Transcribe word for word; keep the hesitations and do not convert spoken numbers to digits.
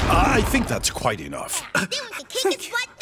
I think that's quite enough. Then we can kick its butt